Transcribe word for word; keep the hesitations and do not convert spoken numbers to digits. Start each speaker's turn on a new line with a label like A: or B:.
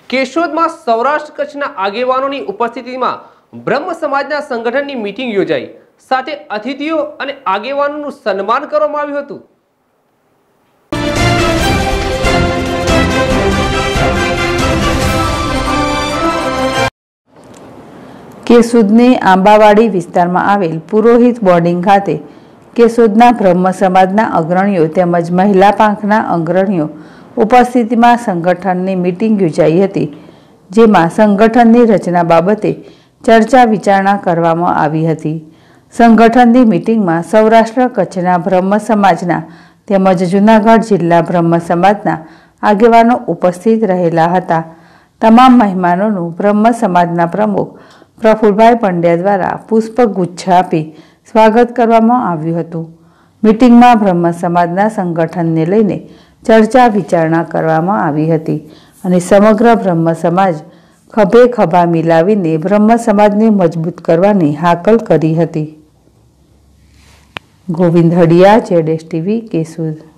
A: કેશોદમાં સૌરાષ્ટ્ર કચ્છના આગેવાનોની ઉપસ્થિતિમાં બ્રહ્મ સમાજના સંગઠનની મીટિંગ યોજાઈ, સાથે અતિથિઓ અને આગેવાનોનું સન્માન કરવામાં આવ્યું હતું।
B: કેશોદની આંબાવાડી વિસ્તારમાં આવેલ પુરોહિત બોર્ડિંગ ખાતે કેશોદના બ્રહ્મ સમાજના અગ્રણીઓ તેમજ મહિલા પાંખના અગ્રણીઓ ઉપસ્થિતિમાં સંગઠનની મીટિંગ યોજાઈ હતી, જેમાં સંગઠનની રચના બાબતે ચર્ચા વિચારણા કરવામાં આવી હતી। સંગઠનની મીટિંગમાં સૌરાષ્ટ્ર કચ્છના બ્રહ્મ સમાજના તેમજ જૂનાગઢ જિલ્લા બ્રહ્મ સમાજના આગેવાનો ઉપસ્થિત રહેલા હતા। તમામ મહેમાનોનું બ્રહ્મ સમાજના પ્રમુખ પ્રફુલભાઈ પંડ્યા દ્વારા પુષ્પગુચ્છ આપી સ્વાગત કરવામાં આવ્યું હતું। મીટિંગમાં બ્રહ્મ સમાજના સંગઠનને લઈને ચર્ચા વિચારણા કરવામાં આવી હતી અને સમગ્ર બ્રહ્મ સમાજ ખભે ખભા મિલાવીને બ્રહ્મ સમાજને મજબૂત કરવાની હાકલ કરી હતી। ગોવિંદ હડિયા, જેડેશ ટીવી, કેશોદ।